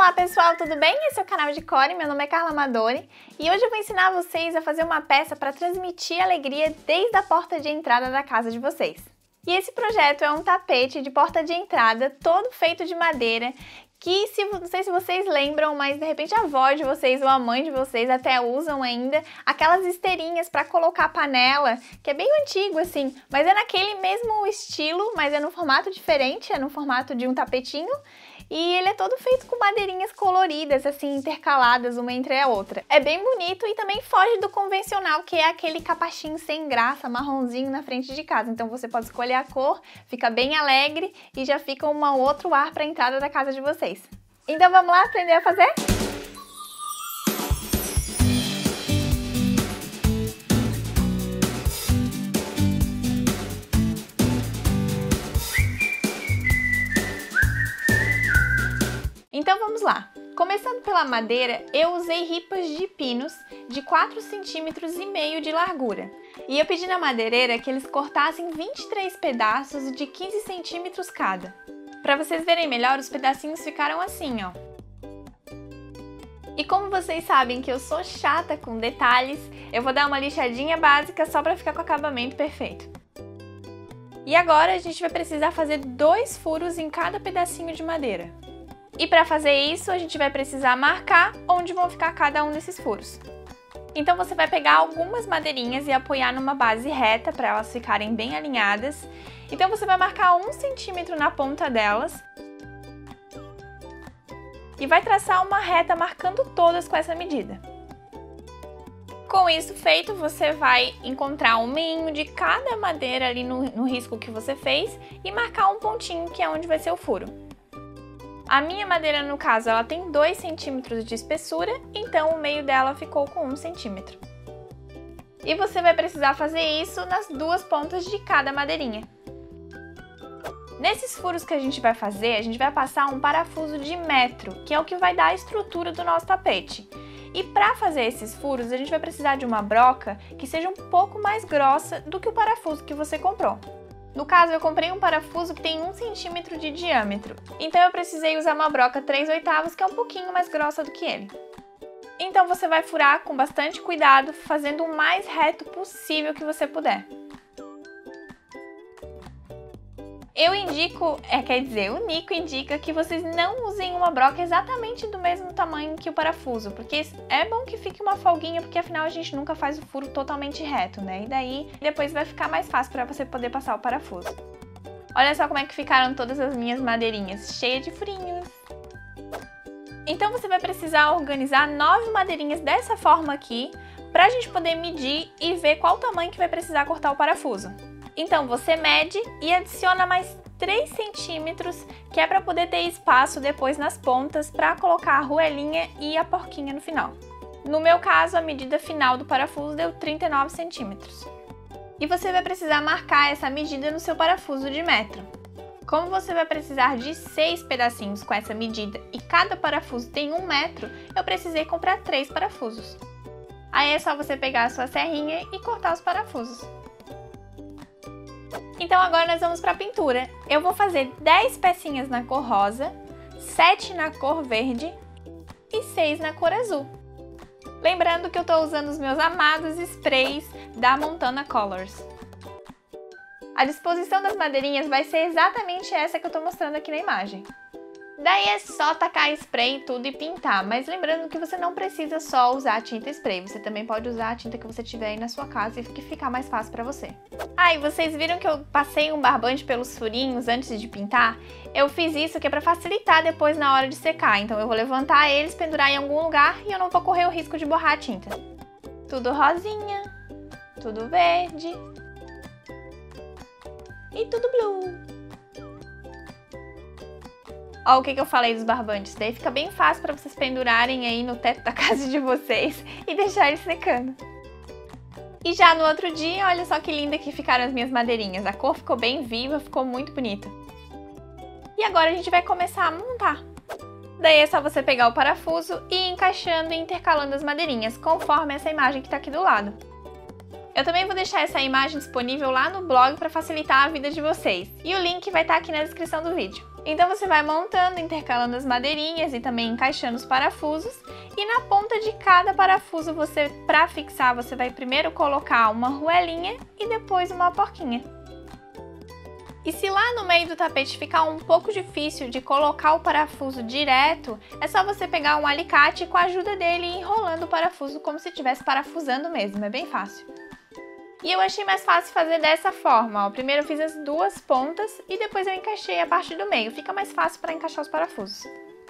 Olá pessoal, tudo bem? Esse é o canal de Core, meu nome é Carla Amadori e hoje eu vou ensinar vocês a fazer uma peça para transmitir alegria desde a porta de entrada da casa de vocês. E esse projeto é um tapete de porta de entrada todo feito de madeira que, não sei se vocês lembram, mas de repente a avó de vocês ou a mãe de vocês até usam ainda aquelas esteirinhas para colocar panela, que é bem antigo assim, mas é naquele mesmo estilo, mas é no formato diferente, é no formato de um tapetinho. E ele é todo feito com madeirinhas coloridas, assim, intercaladas uma entre a outra. É bem bonito e também foge do convencional, que é aquele capachinho sem graça, marronzinho na frente de casa. Então você pode escolher a cor, fica bem alegre e já fica um outro ar para a entrada da casa de vocês. Então vamos lá aprender a fazer? Então vamos lá. Começando pela madeira, eu usei ripas de pinos de 4,5 cm de largura. E eu pedi na madeireira que eles cortassem 23 pedaços de 15 centímetros cada. Para vocês verem melhor, os pedacinhos ficaram assim, ó. E como vocês sabem que eu sou chata com detalhes, eu vou dar uma lixadinha básica só para ficar com o acabamento perfeito. E agora a gente vai precisar fazer 2 furos em cada pedacinho de madeira. E para fazer isso, a gente vai precisar marcar onde vão ficar cada um desses furos. Então você vai pegar algumas madeirinhas e apoiar numa base reta para elas ficarem bem alinhadas. Então você vai marcar 1 centímetro na ponta delas. E vai traçar uma reta marcando todas com essa medida. Com isso feito, você vai encontrar o meinho de cada madeira ali no risco que você fez e marcar um pontinho que é onde vai ser o furo. A minha madeira, no caso, ela tem 2 centímetros de espessura, então o meio dela ficou com 1 centímetro. E você vai precisar fazer isso nas 2 pontas de cada madeirinha. Nesses furos que a gente vai fazer, a gente vai passar um parafuso de metro, que é o que vai dar a estrutura do nosso tapete. E para fazer esses furos, a gente vai precisar de uma broca que seja um pouco mais grossa do que o parafuso que você comprou. No caso, eu comprei um parafuso que tem 1 centímetro de diâmetro, então eu precisei usar uma broca 3/8, que é um pouquinho mais grossa do que ele. Então você vai furar com bastante cuidado, fazendo o mais reto possível que você puder. O Nico indica que vocês não usem uma broca exatamente do mesmo tamanho que o parafuso, porque é bom que fique uma folguinha, porque afinal a gente nunca faz o furo totalmente reto, né? E daí depois vai ficar mais fácil para você poder passar o parafuso. Olha só como é que ficaram todas as minhas madeirinhas, cheias de furinhos. Então você vai precisar organizar 9 madeirinhas dessa forma aqui, para a gente poder medir e ver qual tamanho que vai precisar cortar o parafuso. Então você mede e adiciona mais 3 centímetros, que é para poder ter espaço depois nas pontas para colocar a arruelinha e a porquinha no final. No meu caso, a medida final do parafuso deu 39 centímetros. E você vai precisar marcar essa medida no seu parafuso de metro. Como você vai precisar de 6 pedacinhos com essa medida e cada parafuso tem 1 metro, eu precisei comprar 3 parafusos. Aí é só você pegar a sua serrinha e cortar os parafusos. Então agora nós vamos para a pintura. Eu vou fazer 10 pecinhas na cor rosa, 7 na cor verde e 6 na cor azul. Lembrando que eu estou usando os meus amados sprays da Montana Colors. A disposição das madeirinhas vai ser exatamente essa que eu estou mostrando aqui na imagem. Daí é só tacar spray em tudo e pintar, mas lembrando que você não precisa só usar a tinta spray, você também pode usar a tinta que você tiver aí na sua casa e que ficar mais fácil para você. E vocês viram que eu passei um barbante pelos furinhos antes de pintar? Eu fiz isso que é para facilitar depois na hora de secar, então eu vou levantar eles, pendurar em algum lugar e eu não vou correr o risco de borrar a tinta. Tudo rosinha, tudo verde e tudo blue. Ó, o que eu falei dos barbantes, daí fica bem fácil para vocês pendurarem aí no teto da casa de vocês e deixar ele secando. E já no outro dia, olha só que linda que ficaram as minhas madeirinhas, a cor ficou bem viva, ficou muito bonita. E agora a gente vai começar a montar. Daí é só você pegar o parafuso e ir encaixando e intercalando as madeirinhas, conforme essa imagem que está aqui do lado. Eu também vou deixar essa imagem disponível lá no blog para facilitar a vida de vocês, e o link vai estar aqui na descrição do vídeo. Então você vai montando, intercalando as madeirinhas e também encaixando os parafusos. E na ponta de cada parafuso, para fixar, você vai primeiro colocar uma arruelinha e depois uma porquinha. E se lá no meio do tapete ficar um pouco difícil de colocar o parafuso direto, é só você pegar um alicate e com a ajuda dele ir enrolando o parafuso como se estivesse parafusando mesmo, é bem fácil. E eu achei mais fácil fazer dessa forma, ó. Primeiro eu fiz as duas pontas e depois eu encaixei a parte do meio, fica mais fácil para encaixar os parafusos.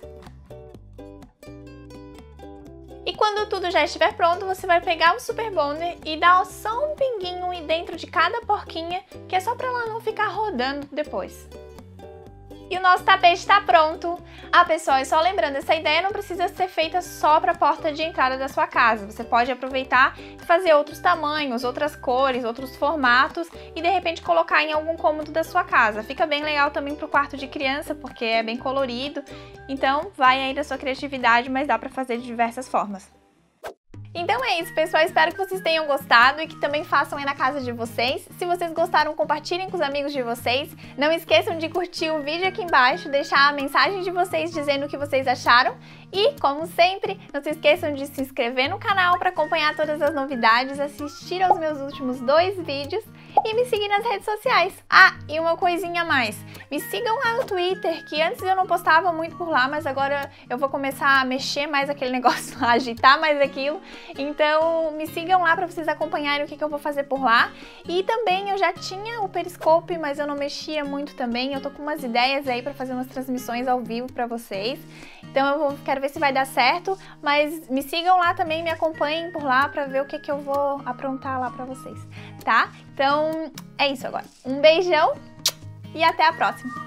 E quando tudo já estiver pronto, você vai pegar o Super Bonder e dar só um pinguinho dentro de cada porquinha, que é só para ela não ficar rodando depois. E o nosso tapete está pronto! Ah, pessoal, e só lembrando, essa ideia não precisa ser feita só para a porta de entrada da sua casa. Você pode aproveitar e fazer outros tamanhos, outras cores, outros formatos e de repente colocar em algum cômodo da sua casa. Fica bem legal também para o quarto de criança, porque é bem colorido. Então, vai aí da sua criatividade, mas dá para fazer de diversas formas. Então é isso, pessoal, espero que vocês tenham gostado e que também façam aí na casa de vocês. Se vocês gostaram, compartilhem com os amigos de vocês. Não esqueçam de curtir o vídeo aqui embaixo, deixar a mensagem de vocês dizendo o que vocês acharam. E, como sempre, não se esqueçam de se inscrever no canal para acompanhar todas as novidades, assistir aos meus últimos 2 vídeos e me seguir nas redes sociais. Ah, e uma coisinha a mais, me sigam lá no Twitter, que antes eu não postava muito por lá, mas agora eu vou começar a mexer mais aquele negócio lá, agitar mais aquilo. Então me sigam lá para vocês acompanharem o que eu vou fazer por lá. E também eu já tinha o Periscope, mas eu não mexia muito também. Eu tô com umas ideias aí para fazer umas transmissões ao vivo para vocês. Então quero ver se vai dar certo, mas me sigam lá também, me acompanhem por lá para ver o que eu vou aprontar lá para vocês, tá? Então é isso agora. Um beijão e até a próxima!